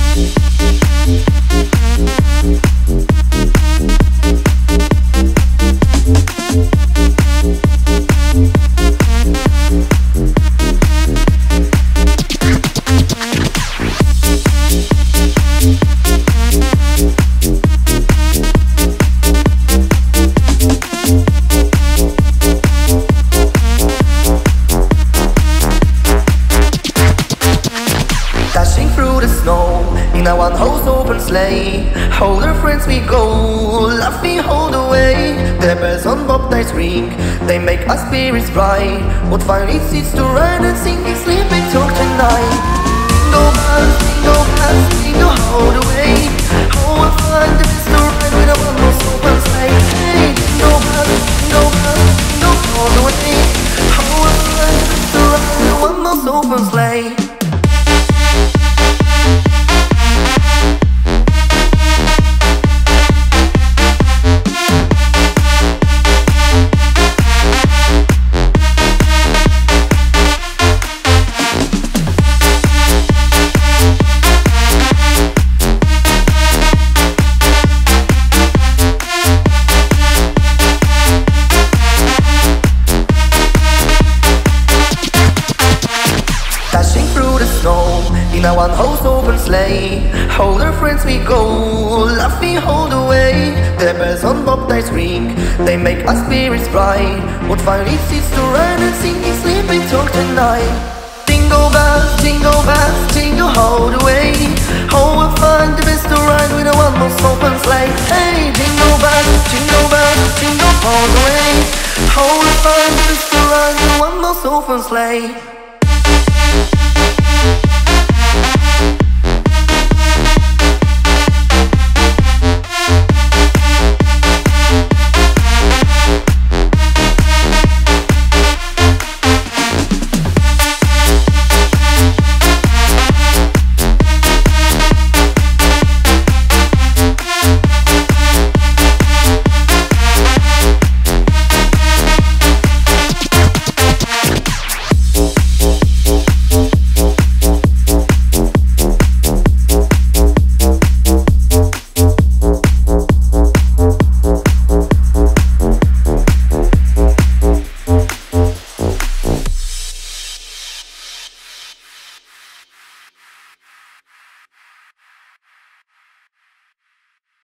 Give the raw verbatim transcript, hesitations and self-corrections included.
In a one-horse open sleigh, all our friends we go, laughing all the way. The bells on bobtails ring, they make our spirits bright. What fun it is to ride and sing and sleep and talk tonight. Jingle bells, jingle bells, jingle all the way. Oh, what fun it is to ride with a one-horse open sleigh. Hey, jingle bells, jingle bells, jingle all the way. Oh, what fun it is to ride with a one-horse open sleigh. Dashing through the snow in a one-horse open sleigh, all our friends we go, laughing all the way. The bells on bobtails ring, they make our spirits bright. What fun it is to ride and sing and sleep and talk tonight. Jingle bells, jingle bells, jingle all the way. Oh, what fun it is to ride with a one-horse open sleigh. Hey, jingle bells, jingle bells, jingle all the way. Oh, what fun it is to ride with a one-horse open sleigh.